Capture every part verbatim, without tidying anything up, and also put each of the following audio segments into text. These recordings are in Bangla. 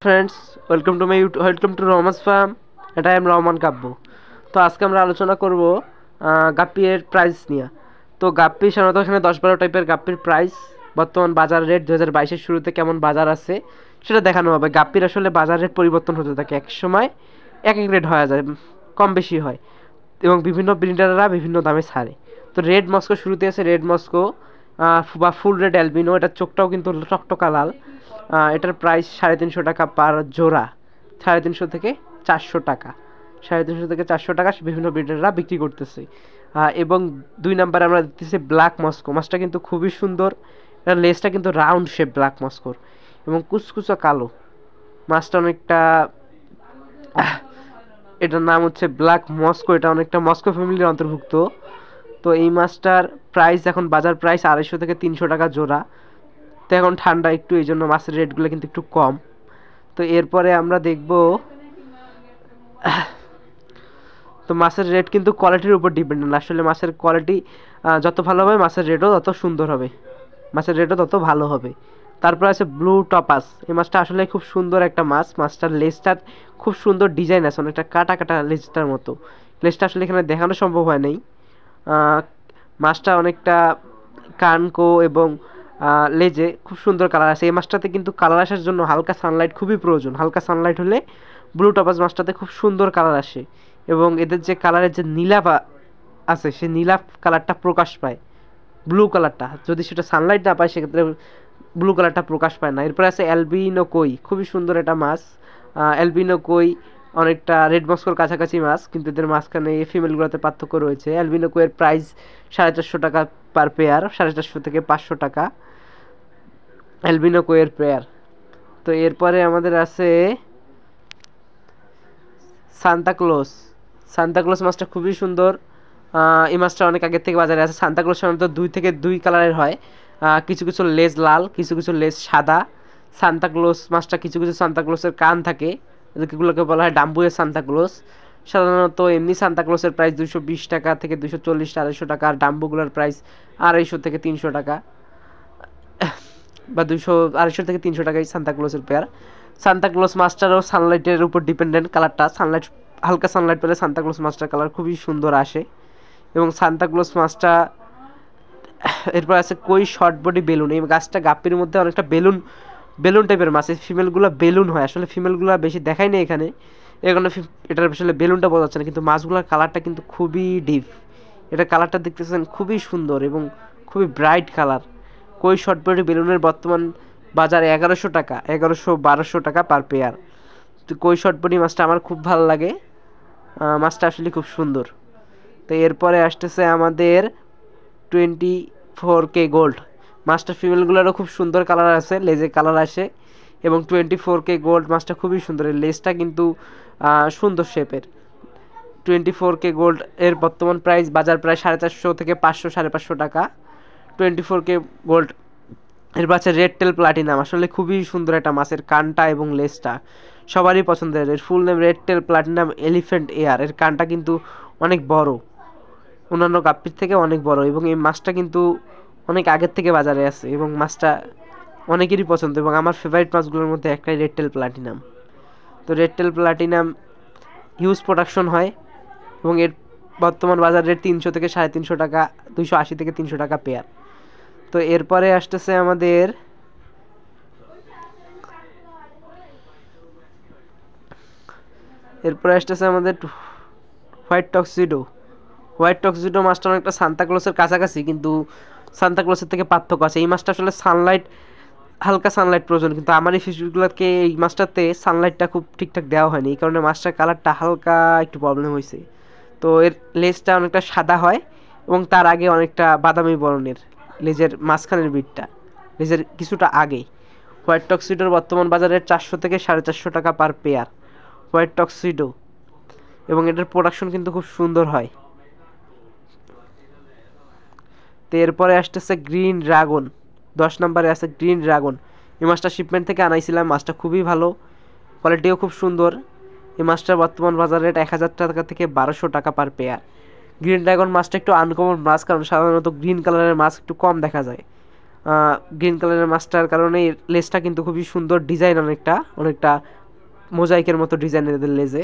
Friends, welcome to my welcome to Rahman's farm. এটা আমি রহমান কাব্য। তো আজকে আমরা আলোচনা করব গাপ্পির প্রাইস নিয়ে। তো গাপ্পি সাধারণত এখানে দশ বারো টাইপের গাপ্পির প্রাইস, বর্তমান বাজার রেট দু হাজার বাইশের শুরুতে কেমন বাজার আছে সেটা দেখানো হবে। গাপ্পির আসলে বাজার রেট পরিবর্তন হতে থাকে, এক সময় এক এক রেট হয়ে যায়, কম বেশি হয়, এবং বিভিন্ন ব্রিডাররা বিভিন্ন দামে ছাড়ে। তো রেড মস্কো শুরুতে আছে, রেড মস্কো বা ফুল রেড অ্যালবিনো, এটার চোখটাও কিন্তু টকটকা লাল। এটার প্রাইস সাড়ে তিনশো টাকা পার জোড়া, সাড়ে তিনশো থেকে চারশো টাকা, সাড়ে তিনশো থেকে চারশো টাকা বিভিন্ন ব্রিডাররা বিক্রি করতেছে। এবং দুই নাম্বারে আমরা দেখতেছি ব্ল্যাক মস্কো। মাছটা কিন্তু খুবই সুন্দর, এটার লেজটা কিন্তু রাউন্ড শেপ ব্ল্যাক মস্কোর, এবং কুচকুচো কালো। মাছটা অনেকটা, এটার নাম হচ্ছে ব্ল্যাক মস্কো, এটা অনেকটা মস্কো ফ্যামিলির অন্তর্ভুক্ত। তো এই মাছটার প্রাইস এখন বাজার প্রাইস আড়াইশো থেকে তিনশো টাকা জোড়া। তো এখন ঠান্ডা একটু, এই জন্য মাছের রেটগুলো কিন্তু একটু কম। তো এরপরে আমরা দেখব, তো মাছের রেট কিন্তু কোয়ালিটির উপর ডিপেন্ডেন্ট। আসলে মাছের কোয়ালিটি যত ভালো হবে মাছের রেটও তত সুন্দর হবে, মাছের রেটও তত ভালো হবে। তারপর আছে ব্লু টপাস। এই মাছটা আসলে খুব সুন্দর একটা মাছ। মাছটার লেজটার খুব সুন্দর ডিজাইন আছে, অনেকটা কাটা কাটা লেজটার মতো। লেজটা আসলে এখানে দেখানো সম্ভব হয় নাই। মাছটা অনেকটা কানকো এবং লেজে খুব সুন্দর কালার আছে। এই মাছটাতে কিন্তু কালার আসার জন্য হালকা সানলাইট খুবই প্রয়োজন। হালকা সানলাইট হলে ব্লু টপাস মাছটাতে খুব সুন্দর কালার আসে, এবং এদের যে কালারের যে নীলাভ আছে সেই নীলাভ কালারটা প্রকাশ পায়। ব্লু কালারটা যদি সেটা সানলাইট না পায় সেক্ষেত্রে ব্লু কালারটা প্রকাশ পায় না। এরপরে আছে অ্যালবিনো কই, খুবই সুন্দর একটা মাছ। অ্যালবিনো কই অনেকটা রেড মস্কোর কাছাকাছি মাছ, কিন্তু এদের মাঝখানে এই ফিমেলগুলোতে পার্থক্য রয়েছে। অ্যালবিনো কইয়ের প্রাইস সাড়ে চারশো টাকা পার পেয়ার, সাড়ে চারশো থেকে পাঁচশো টাকা অ্যালবিনো কইয়ের পেয়ার। তো এরপরে আমাদের আছে সান্তাক্লোজ। সান্তাক্লোজ মাছটা খুবই সুন্দর। এই মাছটা অনেক আগের থেকে বাজারে আছে। সান্তাক্লোজ সাধারণত দুই থেকে দুই কালারের হয়, কিছু কিছু লেজ লাল, কিছু কিছু লেজ সাদা। সান্তাক্লোজ মাছটা কিছু কিছু সান্তাক্লোজের কান থাকে, যেগুলোকে বলা হয় ডাম্বুয়ের সান্তাক্লোজ। সাধারণত এমনি সান্তাক্লোজের প্রাইস দুশো বিশ টাকা থেকে দুশো চল্লিশ আড়াইশো টাকা, আর ডাম্বুগুলোর প্রাইস আড়াইশো থেকে তিনশো টাকা, বা দুশো আড়াইশো থেকে তিনশো টাকায় সান্তাক্লোজের পেয়ার। সান্তাক্লোজ মাছটারও সানলাইটের উপর ডিপেন্ডেন্ট, কালারটা সানলাইট, হালকা সানলাইট পেলে সান্তাক্লোজ মাছটার কালার খুবই সুন্দর আসে। এবং সান্তাক্লোজ মাছটা, এরপর আছে কই শর্ট বডি বেলুন। এই গাছটা গাপ্পির মধ্যে অনেকটা বেলুন বেলুন টাইপের মাছ। এই ফিমেলগুলো বেলুন হয়, আসলে ফিমেলগুলো বেশি দেখাই নেই এখানে, এখানে এটার আসলে বেলুনটা বোঝা যাচ্ছে না, কিন্তু মাছগুলোর কালারটা কিন্তু খুবই ডিপ। এটার কালারটা দেখতেছেন খুবই সুন্দর এবং খুবই ব্রাইট কালার। কই শর্ট বডি বেলুনের বর্তমান বাজারে এগারোশো টাকা, এগারোশো বারোশো টাকা পার পেয়ার। তো কই শর্ট বডি মাছটা আমার খুব ভালো লাগে, মাছটা আসলে খুব সুন্দর। তো এরপরে আসতেছে আমাদের টোয়েন্টি ফোর কে গোল্ড। মাছটা ফিমেলগুলোরও খুব সুন্দর কালার আছে, লেজে কালার আসে, এবং টোয়েন্টি ফোর কে গোল্ড মাছটা খুবই সুন্দর। এর লেজটা কিন্তু সুন্দর শেপের। টোয়েন্টি ফোর কে গোল্ড এর বর্তমান প্রাইস বাজার প্রায় সাড়ে চারশো থেকে পাঁচশো সাড়ে পাঁচশো টাকা। টোয়েন্টি ফোর কে গোল্ড এর পাশে রেড টেল প্লাটিনাম, আসলে খুবই সুন্দর একটা মাছের কানটা এবং লেজটা সবারই পছন্দের। এর full name red tail platinum elephant ear. এর কানটা কিন্তু অনেক বড়, অন্যান্য গাপ্পির থেকে অনেক বড়, এবং এই মাছটা কিন্তু অনেক আগের থেকে বাজারে আছে, এবং মাছটা অনেকেরই পছন্দ, এবং আমার ফেভারিট মাছগুলোর মধ্যে একটাই রেড টেল প্লাটিনাম। তো red tail platinum huge production হয়, এবং এর বর্তমান বাজার রেট তিনশো থেকে সাড়ে তিনশো টাকা, দুইশো আশি থেকে তিনশো টাকা পেয়ার। তো এরপরে আসতেছে আমাদের এরপরে আসতেছে আমাদের হোয়াইট টক্সিডো। হোয়াইট টক্সিডো মাছটা অনেকটা সান্তাক্লোজের কাছাকাছি, কিন্তু সান্তাক্লোজের থেকে পার্থক্য আছে। এই মাছটা আসলে সানলাইট, হালকা সানলাইট প্রয়োজন, কিন্তু আমার এই ফিশগুলোকে এই মাছটাতে সানলাইটটা খুব ঠিকঠাক দেওয়া হয়নি, এই কারণে মাছটার কালারটা হালকা একটু প্রবলেম হয়েছে। তো এর লেজটা অনেকটা সাদা হয়, এবং তার আগে অনেকটা বাদামি বর্ণের লেজের মাঝখানের বিটটা, লেজের কিছুটা আগে। হোয়াইট টক্সিডোর বর্তমান বাজারে চারশো থেকে সাড়ে চারশো টাকা পার পেয়ার হোয়াইট টক্সিডো, এবং এটার প্রোডাকশন কিন্তু খুব সুন্দর হয়। তো এরপরে আসতেছে গ্রিন ড্রাগন। দশ নম্বরে আছে গ্রিন ড্রাগন। এই মাছটা শিপমেন্ট থেকে আনাইছিলাম, মাছটা খুবই ভালো, কোয়ালিটিও খুব সুন্দর। এই মাছটার বর্তমান বাজার রেট এক হাজার টাকা থেকে বারোশো টাকা পার পেয়ার। গ্রিন ড্রাগন মাছটা একটু আনকমন মাছ, কারণ সাধারণত গ্রিন কালারের মাছ একটু কম দেখা যায়। গ্রিন কালারের মাছটার কারণে লেজটা কিন্তু খুবই সুন্দর ডিজাইন, অনেকটা অনেকটা মোজাইকের মতো ডিজাইন এদের লেজে।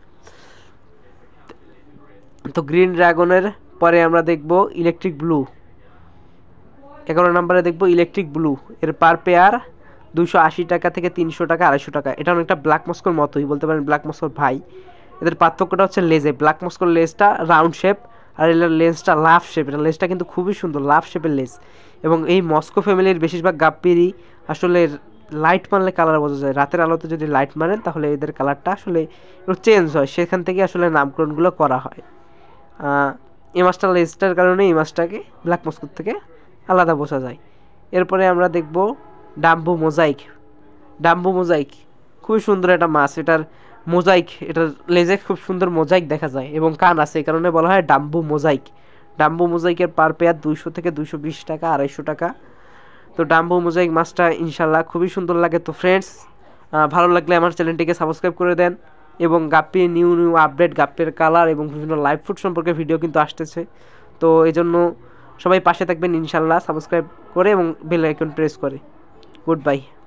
তো গ্রিন ড্রাগনের পরে আমরা দেখব ইলেকট্রিক ব্লু, এগারো নম্বরে দেখব ইলেকট্রিক ব্লু। এর পার পেয়ার দুশো আশি টাকা থেকে তিনশো টাকা, আড়াইশো টাকা। এটা অনেকটা ব্ল্যাক মস্কোর মতোই বলতে পারেন, ব্ল্যাক মস্কোর ভাই। এদের পার্থক্যটা হচ্ছে লেজে, ব্ল্যাক মস্কোর লেজটা রাউন্ড শেপ আর এর লেজটা লাভ শেপ। এটা লেজটা কিন্তু খুবই সুন্দর, লাভ শেপের লেজ। এবং এই মস্কো ফ্যামিলির বেশিরভাগ গাপ্পিরই আসলে লাইট মারলে কালার বোঝা যায়, রাতের আলোতে যদি লাইট মারেন তাহলে এদের কালারটা আসলে একটু চেঞ্জ হয়, সেখান থেকে আসলে নামকরণগুলো করা হয়। এই মাছটার লেজটার কারণে এই মাছটাকে ব্ল্যাক মস্কোর থেকে আলাদা বোঝা যায়। এরপরে আমরা দেখব ডাম্বু মোজাইক। ডাম্বু মোজাইক খুবই সুন্দর একটা মাছ, এটার মোজাইক, এটার লেজে খুব সুন্দর মোজাইক দেখা যায় এবং কান আছে, এই কারণে বলা হয় ডাম্বু মোজাইক। ডাম্বু মোজাইকের পার পেয়ার দুইশো থেকে দুইশো বিশ টাকা, আড়াইশো টাকা। তো ডাম্বু মোজাইক মাছটা ইনশাল্লাহ খুবই সুন্দর লাগে। তো ফ্রেন্ডস, ভালো লাগলে আমার চ্যানেলটিকে সাবস্ক্রাইব করে দেন এবং গাপ্পির নিউ নিউ আপডেট, গাপ্পির কালার এবং বিভিন্ন লাইভ ফুড সম্পর্কে ভিডিও কিন্তু আসতেছে। তো এই জন্য সবাই পাশে থাকবেন ইনশাল্লাহ, সাবস্ক্রাইব করে এবং বেল আইকন প্রেস করে। Good by.